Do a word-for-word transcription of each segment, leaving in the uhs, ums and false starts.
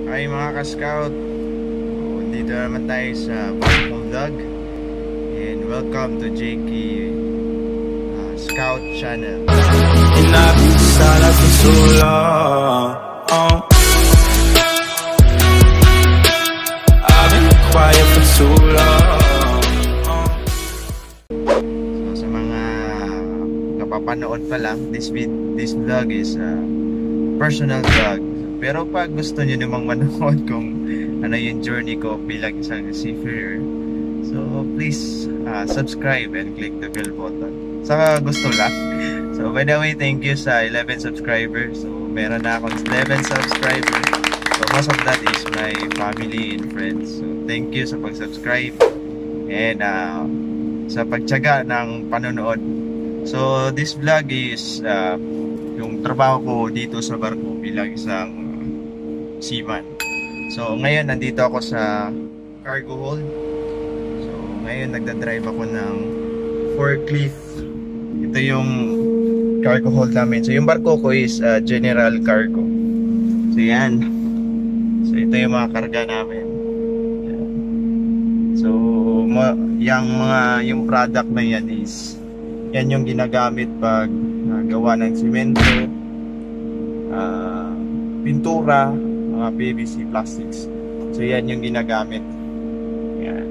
Hi mga ka-scout, dito naman tayo sa bagong vlog. And welcome to J K uh, Scout Channel. And I've been silent for too long. Oh. I've been quiet for too long. Oh. So sa mga kapapanood pa lang, this vid this vlog is a personal vlog. Pero pag gusto niyo namang manood kung ano yung journey ko bilang isang seafarer, so please uh, subscribe and click the bell button. Saka gusto lang. So by the way, thank you sa eleven subscribers. So meron na akong eleven subscribers. So most of that is my family and friends. So thank you sa pag-subscribe and uh, sa pagtiyaga ng panonood. So this vlog is uh, yung trabaho ko dito sa barko bilang isang seaman. So ngayon nandito ako sa cargo hold. So ngayon nagdadrive ako ng forklift. Ito yung cargo hold namin. So yung barko ko is uh, general cargo. So yan. So ito yung mga karga namin. Yan. So yung mga yung product na yan is yan yung ginagamit pag uh, gawa ng simento, uh, pintura, mga P V C plastics. So yan yung ginagamit. Yan.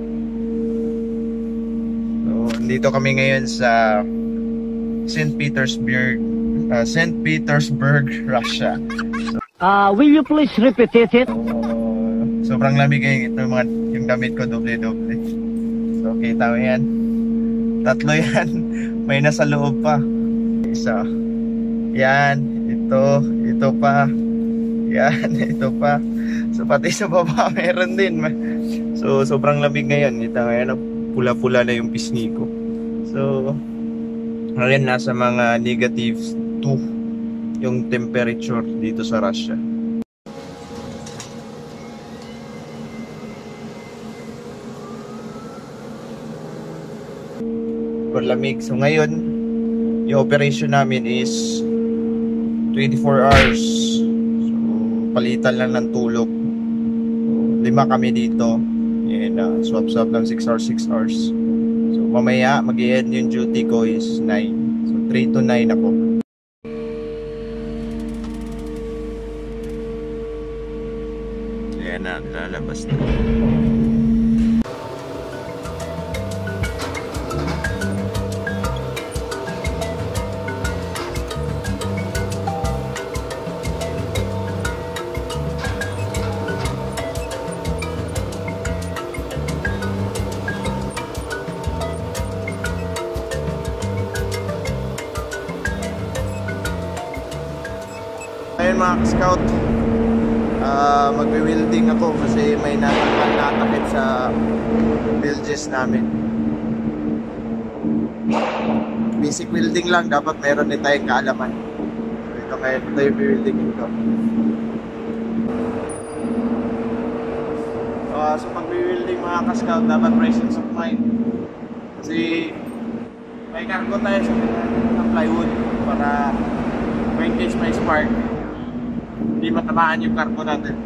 So dito kami ngayon sa Saint Petersburg, uh, Saint Petersburg, Russia. So, uh, will you please repeat it? So, sobrang lamig ngayon ito mga yung damit ko doble-doble. So kita mo yan. Tatlo yan. May nasa loob pa. Isa. Yan, ito, ito pa. Yan, ito pa. So pati sa baba meron din. So sobrang lamig ngayon. Kita ngayon, pula-pula na yung pisngi ko. So ngayon nasa mga negative two yung temperature dito sa Russia. Super lamig. So ngayon yung operation namin is twenty-four hours. Palitan lang ng tulog. So, lima kami dito. And uh, swap-swap lang six hours, six hours. So mamaya mag-i-end yung duty ko is nine. So three to nine ako. Ayan na, lalabas na. Ayun mga ka-scout, uh, magwi-welding ako kasi may natakit sa bilges namin. Basic welding lang, dapat meron din tayong kaalaman. So ito ngayon, ito yung welding ko. Uh, so pag-welding mga ka-scout, dapat presence of mind. Kasi may cargo tayo sa ng plywood para in case may spark, hindi matamaan yung cargo natin.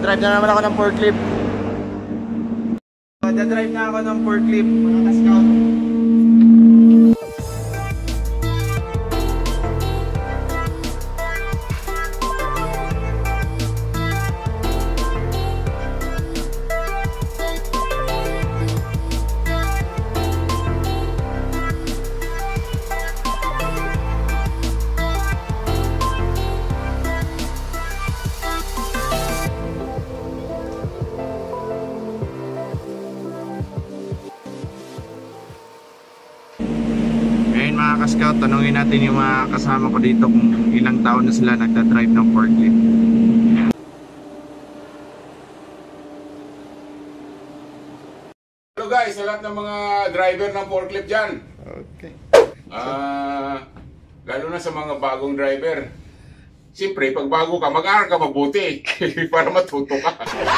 Magdadrive na naman ako ng forklift. Magdadrive na ako ng forklift, mga ka-scout. Mga ka-scout, tanongin natin yung mga kasama ko dito kung ilang taon na sila nagdadrive ng forklift. Hello guys, sa lahat ng mga driver ng forklift dyan. Okay. Ah, lalo na sa mga bagong driver. Siyempre, pag bago ka, mag-aaral ka mabuti para matuto ka.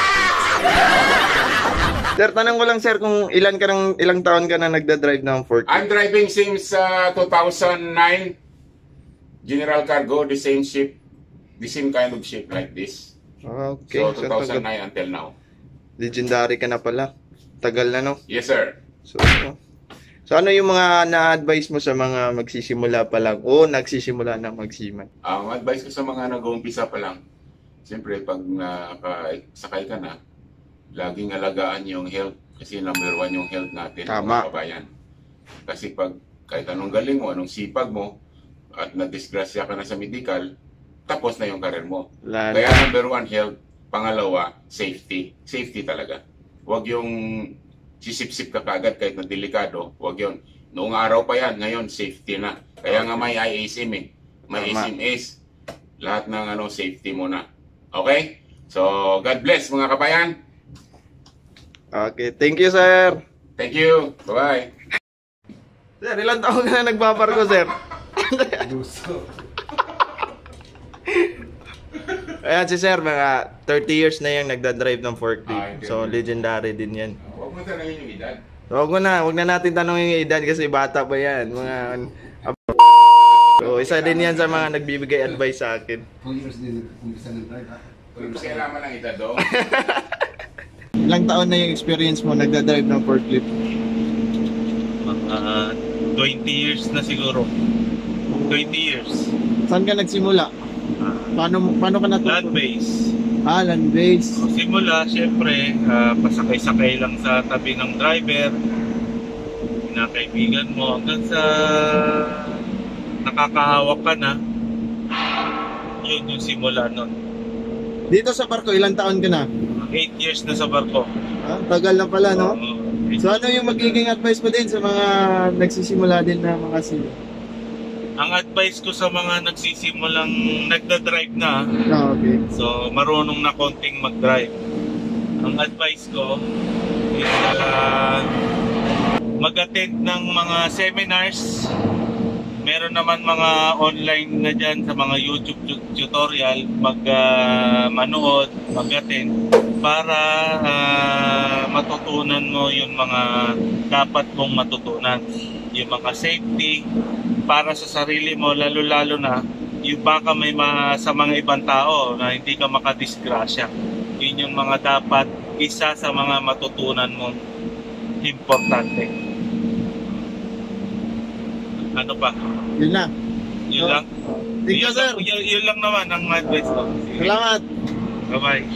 Sir, tanong ko lang sir kung ilan ka ng, ilang taon ka na nagdadrive ng forklift? I'm driving since uh, two thousand nine. General Cargo, the same ship. The same kind of ship like this. Okay. So, two thousand nine until now. Legendary ka na pala. Tagal na, no? Yes, sir. So, so ano yung mga na-advise mo sa mga magsisimula pa lang o nagsisimula na magsiman? Ang advice ko sa mga nag-uumpisa pa lang, siyempre, pag nakasakay ka na, laging alagaan yung health kasi number one yung health natin. Tama. Mga kabayan. Kasi pag kahit anong galing mo, anong sipag mo, at na-disgrasya ka na sa medical, tapos na yung karir mo. Lala. Kaya number one, health. Pangalawa, safety. Safety talaga. Huwag yung sisip-sip ka kagad kahit na delikado. Huwag yun. Noong araw pa yan, ngayon safety na. Kaya nga may I A S M eh. May Tama. S M S. Lahat ng ano, safety muna. Okay? So, God bless mga kabayan. Okay, thank you sir. Thank you. Bye-bye. Sir, ilang taon ka na nagbabarko sir? Ayan si sir, mga thirty years na yung nagdadrive ng forklift. Ay, So, okay. legendary din yan. Huwag mo tanongin yung edad. So, huwag mo na, huwag na natin tanongin yung edad kasi bata pa yan. Mga... So, isa din yan sa mga nagbibigay advice sa akin. Huwag mo kailangan ng edad doon. Ilang taon na yung experience mo nagdadrive ng forklift? Mga twenty years na siguro. twenty years. Saan ka nagsimula? Paano, paano ka natuto? Land base. Ah, land base. So, simula, syempre, ah, pasakay-sakay lang sa tabi ng driver. Pinakaibigan mo hanggang sa nakakahawak ka na. Yun yung simula nun. Dito sa barko, ilang taon ka na? eight years na sa barko. Ah, tagal na pala, no? Oo. So, ano yung magiging advice mo din sa mga nagsisimula din na mga sila? Ang advice ko sa mga nagsisimulang nagda-drive na, Ah, okay. so marunong na konting mag-drive. Ang advice ko is uh, mag-attend ng mga seminars. Meron naman mga online na dyan sa mga YouTube tutorial, mag-manood, uh, mag-attend para uh, matutunan mo yung mga dapat mong matutunan. Yung mga safety para sa sarili mo, lalo-lalo na yung baka may mga, sa mga ibang tao na hindi ka makadisgrasya. Yun yung mga dapat isa sa mga matutunan mo importante. Ano pa? Yun na. Yun lang? Thank you, Yun sir. lang- Yun, yun lang naman ang advice ko. Sige. Salamat. Bye-bye.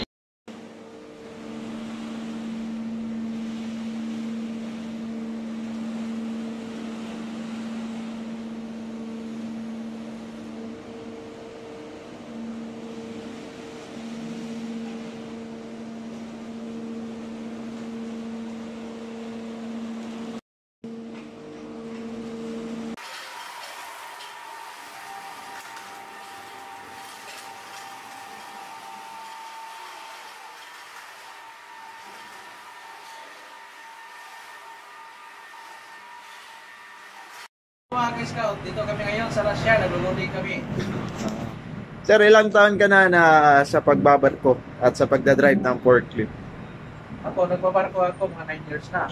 Mga ka-scout, dito kami ngayon sa Russia, nag-loading kami. Sir, ilang taon ka na, na sa pagbabarko at sa pagdadrive ng forklift? Ako, nagbabarko ako mga nine years na.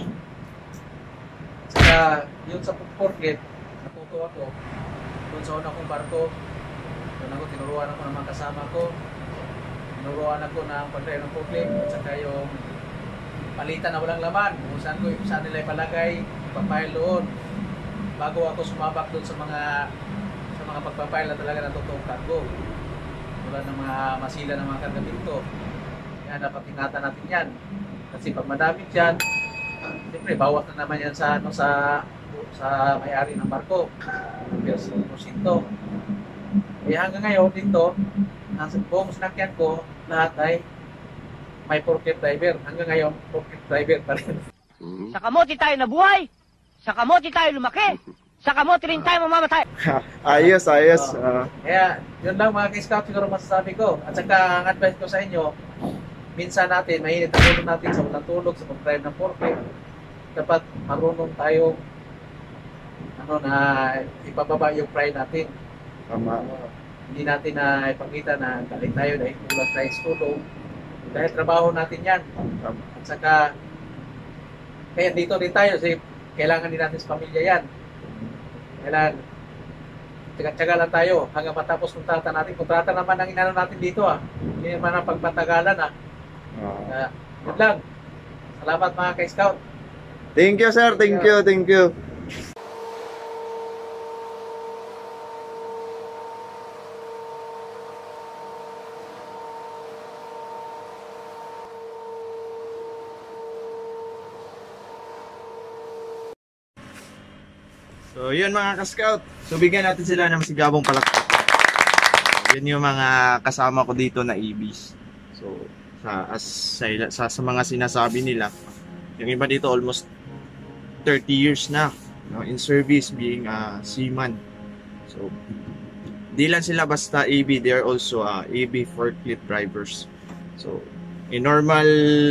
Saka, yun sa forklift, natuto ako. Doon sa una kong barko, doon ako, tinuruan ako ng mga kasama ko. Tinuruan ako ng pag-drive ng forklift at saka yung palitan na walang laman. Kung saan, ko, saan nila ipalagay, ipapile doon. Bago ako sumabak doon sa mga sa mga pagpapile na talaga na totoong cargo. Wala ng mga masila ng mga kargamento. Kaya dapat ingatan natin yan. Kasi pag madami dyan, siyempre bawas na naman yan sa, ano, sa, sa may-ari ng barko. Pero eh hanggang ngayon dito, nasa buong sinakyan ko, lahat ay may forklift driver. Hanggang ngayon, forklift driver pa rin. Sa kamote tayo nabuhay, sa kamote tayo lumaki, sa kamote rin tayo mamamatay. Ayos, ayos. Uh, Kaya, yun lang mga ka-scout siguro masasabi ko. At saka, ang advice ko sa inyo, minsan natin, mainit ang ulo natin sa walang tulog, sa pag-drive ng forklift. Dapat marunong tayong ano na ipababa yung pride natin. tama. Uh, hindi natin na ipakita na galing tayo dahil kulang tayo sa tulong. Dahil trabaho natin yan. At saka, kaya dito din tayo kasi kailangan din natin sa pamilya yan. Kailangan, tsaga-tsaga lang tayo hanggang matapos kontrata natin. Kontrata naman ang inano natin dito ah. Hindi naman ang pagpatagalan ah. Uh, yun lang. Salamat mga ka-scout. Thank you, sir. Thank you, thank you. So, yun mga ka-scout. So, bigyan natin sila ng masigabong palakpak. Yun yung mga kasama ko dito na E Bs. So, sa, as, sa, sa, sa mga sinasabi nila, yung iba dito almost thirty years na, no, in service being a uh, seaman. So, di lang sila basta A B, they are also uh, A B forklift drivers. So, in normal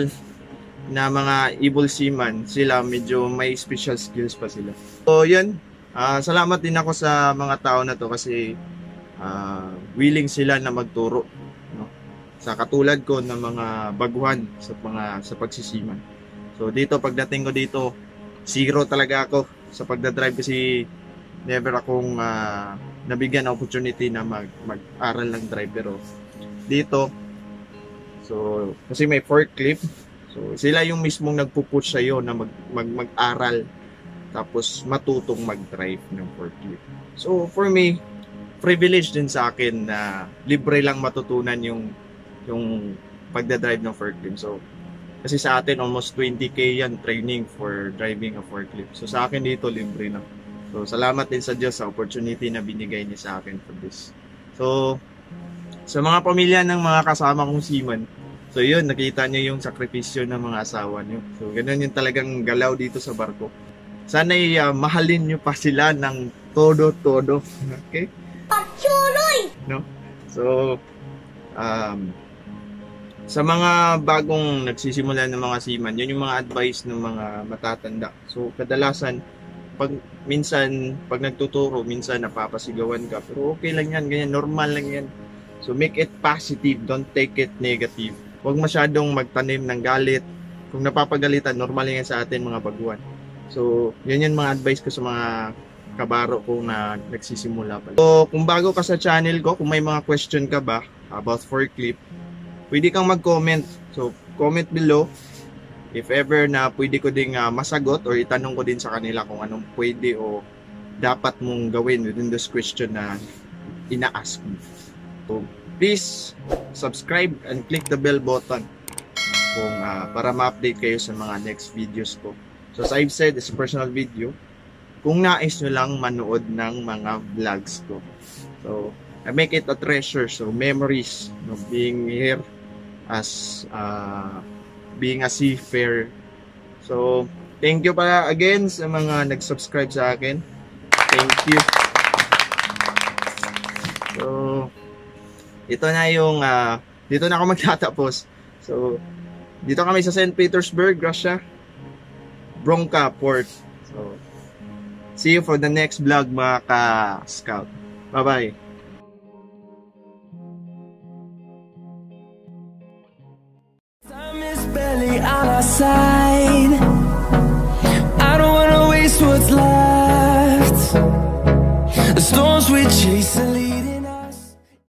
na mga able seaman, sila medyo may special skills pa sila. So, yun. Uh, salamat din ako sa mga tao na to kasi uh, willing sila na magturo, no? Sa katulad ko ng mga baguhan sa mga sa pagsisiman. So dito pagdating ko dito, zero talaga ako sa pagdadrive kasi never akong uh, nabigyan ng opportunity na mag mag-aral ng drive. Pero dito, so kasi may forklift, so sila yung mismong nagpo-push sa iyo na mag, mag mag-aral tapos matutong mag-drive ng forklift. So for me, privilege din sa akin na libre lang matutunan yung yung pagdadrive ng forklift. So kasi sa atin almost twenty K yan training for driving a forklift. So sa akin dito libre lang. So salamat din sa Diyos sa opportunity na binigay niya sa akin for this. So sa mga pamilya ng mga kasama kong seaman, so yun, nakita niyo yung sakripisyo ng mga asawa niyo. So ganun yung talagang galaw dito sa barko. Sana'y uh, mahalin nyo pa sila ng todo-todo. Okay? Patuloy! No? So, um, sa mga bagong nagsisimula ng mga seaman, yun yung mga advice ng mga matatanda. So, kadalasan, pag minsan, pag nagtuturo, minsan napapasigawan ka. Pero okay lang yan, ganyan, normal lang yan. So, make it positive, don't take it negative. Huwag masyadong magtanim ng galit. Kung napapagalitan, normal yan sa atin mga baguhan. So, yun yung mga advice ko sa mga kabaro ko na nagsisimula pa. So, kung bago ka sa channel ko, kung may mga question ka ba about forklift, pwede kang mag-comment. So, comment below if ever na pwede ko ding uh, masagot or itanong ko din sa kanila kung anong pwede o dapat mong gawin within this question na ina-ask mo. So, please subscribe and click the bell button kung uh, para ma-update kayo sa mga next videos ko. So as I've said, it's a personal video. Kung nais nyo lang manood ng mga vlogs ko. So, I make it a treasure. So, memories of being here as uh, being a seafarer. So, thank you pala again sa mga nag-subscribe sa akin. Thank you. So, ito na yung, uh, dito na ako magtatapos. So, dito kami sa Saint Petersburg, Russia. Bronca Port. So, see you for the next vlog mga ka-scout. Bye-bye. Time is barely on our side. I don't wanna waste what's left. The storms we chase are leading.